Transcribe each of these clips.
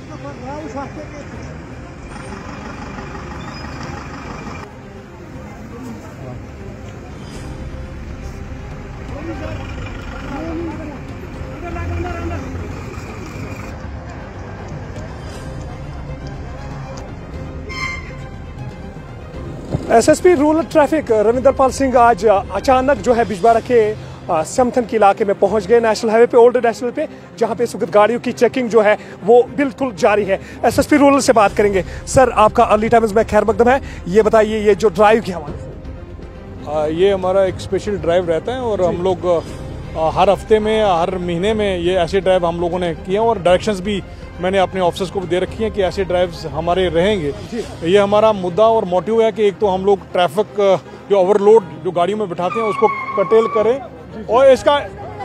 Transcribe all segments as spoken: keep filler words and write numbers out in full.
SSP rural traffic Ravinder Pal Singh आज अचानक जो है बिजबाड़ा के समथन के इलाके में पहुंच गए, नेशनल हाईवे पे, ओल्ड नेशनल पे, जहां पे इस वक्त गाड़ियों की चेकिंग जो है वो बिल्कुल जारी है। एसएसपी रूरल से बात करेंगे। सर, आपका अर्ली टाइम्स में खैर मकदम है। ये बताइए, ये जो ड्राइव के हवाले से, ये हमारा एक स्पेशल ड्राइव रहता है और हम लोग हर हफ्ते में, हर महीने में ये ऐसे ड्राइव हम लोगों ने किए और डायरेक्शंस भी मैंने अपने ऑफिसर्स को दे रखी हैं कि ऐसे ड्राइव्स हमारे रहेंगे। ये हमारा मुद्दा और मोटिव है कि एक तो हम लोग ट्रैफिक जो ओवरलोड जो गाड़ियों में बिठाते हैं उसको कटेल करें और इसका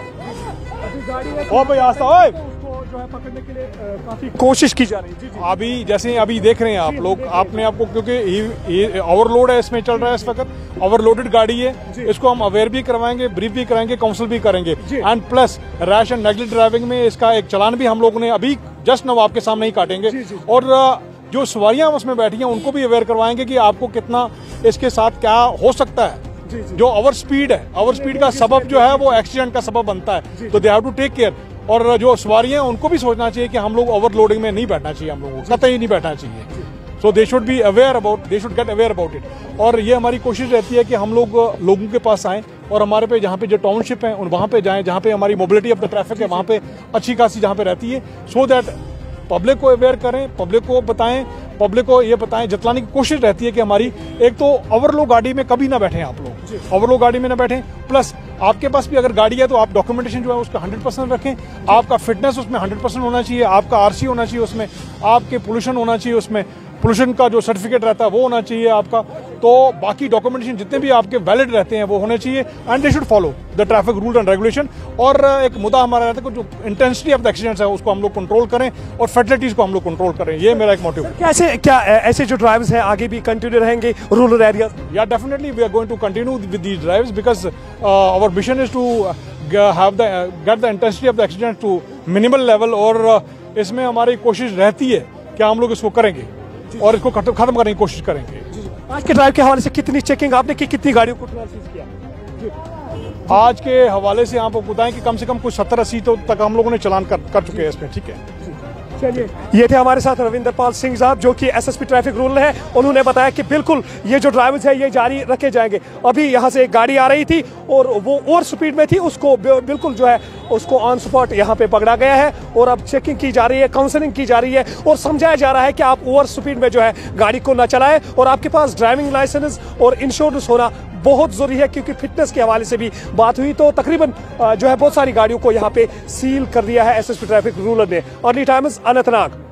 ओ भाई आस्था ओए जो है पकड़ने के लिए काफी कोशिश की जा रही है। जी जी। अभी जैसे अभी देख रहे हैं आप लोग, आपने आपको, क्योंकि ओवरलोड है, इसमें चल रहा है इस वक्त, ओवरलोडेड गाड़ी है, इसको हम अवेयर भी करवाएंगे, ब्रीफ भी कराएंगे, काउंसिल भी करेंगे and plus rash and negligent driving में इसका एक चालान भी हम लोगों ने अभी जस्ट नव आपके सामने ही काटेंगे और जो सवारियां उसमें बैठी हैं उनको भी अवेयर करवाएंगे कि आपको कितना इसके साथ क्या हो सकता है। जो ओवर स्पीड है, ओवर स्पीड का सबब जो है वो एक्सीडेंट का सबब बनता है, तो they have to take care. और जो सवारियां उनको भी सोचना चाहिए कि हम लोग ओवरलोडिंग में नहीं बैठना चाहिए, हम लोगों को कतई नहीं बैठना चाहिए। So they should be aware about, they should get aware about it. और ये हमारी कोशिश रहती है कि हम लोग लोगों के पास आएं और हमारे पे जहाँ पे जो टाउनशिप है वहाँ पे जाएं, जहाँ पे हमारी मोबिलिटी ऑफ द ट्रैफिक है वहाँ पे अच्छी खासी जहाँ पे रहती है, सो दैट पब्लिक को अवेयर करें, पब्लिक को बताएं, पब्लिक को ये बताएं, जतलाने की कोशिश रहती है कि हमारी एक तो ओवरलोड गाड़ी में कभी ना बैठें आप लोग, ओवरलोड गाड़ी में ना बैठें। प्लस आपके पास भी अगर गाड़ी है तो आप डॉक्यूमेंटेशन जो है उसका हंड्रेड परसेंट रखें, आपका फिटनेस उसमें हंड्रेड परसेंट होना चाहिए, आपका आरसी होना चाहिए उसमें, आपके पोल्यूशन होना चाहिए उसमें, पोल्यूशन का जो सर्टिफिकेट रहता है वो होना चाहिए आपका, तो बाकी डॉक्यूमेंटेशन जितने भी आपके वैलिड रहते हैं वो होने चाहिए and they should follow the traffic rule and regulation. और एक मुद्दा हमारा रहता है कि जो इंटेंसिटी ऑफ द एक्सीडेंट्स है उसको हम लोग कंट्रोल करें और फैटलिटीज को हम लोग कंट्रोल करें, ये मेरा एक मोटिव है। कैसे क्या ऐसे जो ड्राइव्स हैं आगे भी कंटिन्यू रहेंगे रूरल एरियाज? या definitely we are going to continue with these drives because our mission is to have the get the intensity of the accident to minimal level और इसमें हमारी कोशिश रहती है कि हम लोग इसको करेंगे और इसको खत्म करने की कोशिश करेंगे। आज के ड्राइव के हवाले से कितनी चेकिंग आपने की, कितनी गाड़ियों को सीज किया? आज के हवाले से आप बताएं कि कम से कम कुछ सत्तर अस्सी तो तक हम लोगों ने चालान कर, कर चुके हैं इसमें। ठीक है, चलिए, ये थे हमारे साथ रविंदर पाल सिंह साहब जो कि एसएसपी ट्रैफिक रूरल है। उन्होंने बताया कि बिल्कुल ये जो ड्राइवर्स है ये जारी रखे जाएंगे। अभी यहाँ से एक गाड़ी आ रही थी और वो ओवर स्पीड में थी, उसको बिल्कुल जो है उसको ऑन स्पॉट यहाँ पे पकड़ा गया है और अब चेकिंग की जा रही है, काउंसलिंग की जा रही है और समझाया जा रहा है कि आप ओवर स्पीड में जो है गाड़ी को न चलाएं और आपके पास ड्राइविंग लाइसेंस और इंश्योरेंस होना बहुत जरूरी है, क्योंकि फिटनेस के हवाले से भी बात हुई तो तकरीबन जो है बहुत सारी गाड़ियों को यहाँ पे सील कर दिया है एसएसपी ट्रैफिक रूरल ने। Early Times, Anantnag.